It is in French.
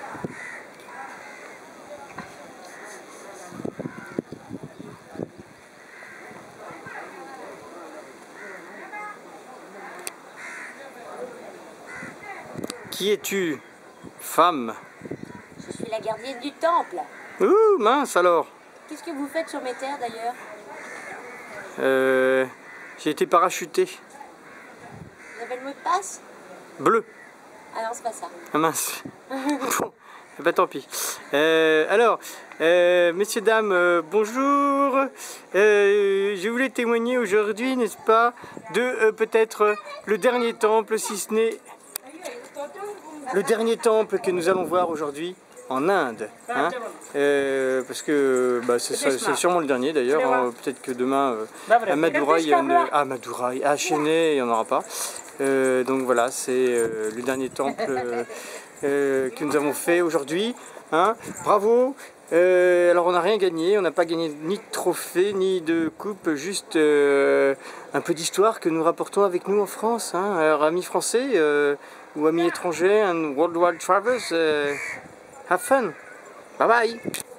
Qui es-tu, femme? Je suis la gardienne du temple. Ouh, mince alors. Qu'est-ce que vous faites sur mes terres d'ailleurs? J'ai été parachuté. Vous avez le mot de passe? Bleu. Ah non, c'est pas ça. Ah mince. Bon, eh ben, tant pis. Messieurs, dames, bonjour. Je voulais témoigner aujourd'hui, n'est-ce pas, de peut-être le dernier temple, si ce n'est le dernier temple que nous allons voir aujourd'hui en Inde. Hein, parce que c'est sûrement le dernier d'ailleurs. Peut-être que demain à Madurai, à Chennai, il n'y en aura pas. Donc voilà, c'est le dernier temple que nous avons fait aujourd'hui. Hein. Bravo! Alors on n'a rien gagné, on n'a pas gagné ni de trophée, ni de coupe, juste un peu d'histoire que nous rapportons avec nous en France. Hein. Alors amis français ou amis étrangers, and worldwide travelers, have fun! Bye bye!